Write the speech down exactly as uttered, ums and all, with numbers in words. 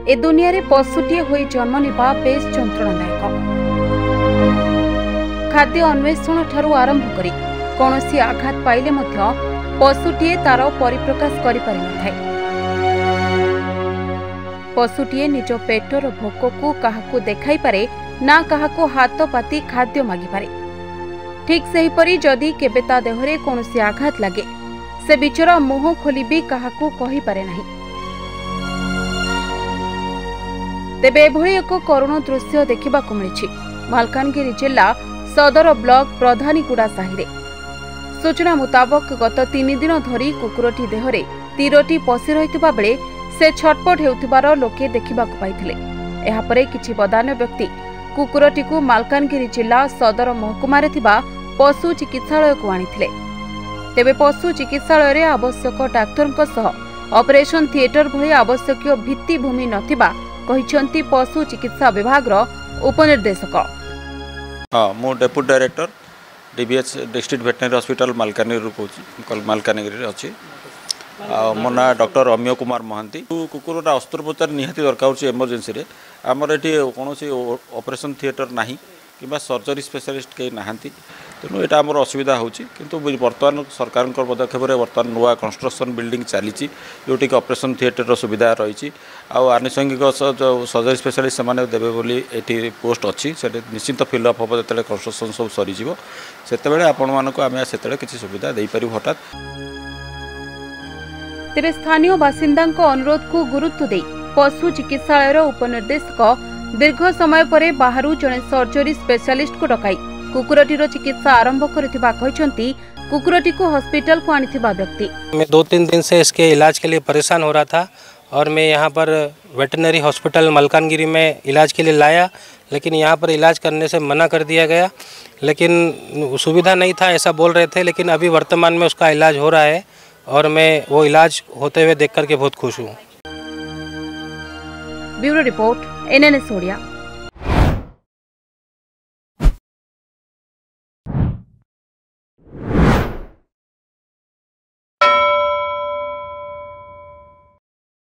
ए दुनिया रे पशुटीए होई जन्म नेबा बेस जंत्रणादायक। खाद्य अन्वेषण ठारू आरंभ करी कौनसी आघात पाइले मध्य पशुटीए तार परिप्रकाश करि पारि नथाय। पशुटीए निज पेटर भोक को काहाकू देखाई पारे ना काहाकू हाथ पाती खाद्य मागी पारे। ठीक सेहीपरि जदि केबे ता देहरे कौनसी आघात लागे से बिचरा मुह खोली भी काहाकू कहि पारे नाही। तेबे एभଳି एक करुण दृश्य देखिबाकू मिलिछि मालकानगिरी जिला सदर ब्लॉक प्रधानीगुड़ा साहिरे। सूचना मुताबक गत तीन दिन धरी कुकुरटी देहरे तीरटी पशि रहिथिबा बेले से छटपट हेउथिबार लोके देखिबाकू पाइथिले। एहा परे किछि बदान्य व्यक्ति कुकुरटी को मालकानगिरी जिला सदर महकुमारे थिबा पशु चिकित्सालय को आनिथिले। तेबे पशु चिकित्सालय रे आवश्यक डाक्टरक सह ऑपरेशन थिएटर भली आवश्यक भित्तिभूमि नथिबा कहिसंती पशु चिकित्सा विभाग रो उपनिर्देशक। हाँ मो deputy director DBH district veterinary hospital Malkangiri कहूँ मालकानगिरी अच्छी मो ना डॉक्टर अमिय कुमार महांती। कुकुरटा अस्त्रोपचार निहाती दरकार होची इमरजेंसी रे आमर एटी कौनसी ऑपरेशन थिएटर नाही किंबा सर्जरी स्पेशलिस्ट कहीं नहांती तेणु यहाँ आमर असुविधा होची किंतु वर्तमान सरकार पदक्षेप बर्तमान नुआ कंस्ट्रक्शन बिल्डिंग चली जोटि ऑपरेशन थिएटर सुविधा रही आनुषंगिक सर्जरी स्पेशलिस्ट से देवे बोली ये पोस्ट अच्छी से निश्चित फिलअप हम जो कंस्ट्रक्शन सब सरीज से आपण मानक आम से किसी सुविधा दे पारू हठात। तेरे स्थानीय बासिंदा अनुरोध को गुरुत्व दे पशु चिकित्सालय उपनिर्देशक दीर्घ समय परे बाहरु जने सर्जरी स्पेशलिस्ट को डकाई कुकुरटीर चिकित्सा आरंभ करथिबा कहिसंती कुकुरटी को हॉस्पिटल को आनिथिबा व्यक्ति। मैं दो तीन दिन से इसके इलाज के लिए परेशान हो रहा था और मैं यहाँ पर वेटनरी हॉस्पिटल मालकानगिरी में इलाज के लिए लाया, लेकिन यहाँ पर इलाज करने से मना कर दिया गया। लेकिन सुविधा नहीं था ऐसा बोल रहे थे, लेकिन अभी वर्तमान में उसका इलाज हो रहा है और मैं वो इलाज होते हुए देख करके बहुत खुश हूँ। Bureau report N N S Odia.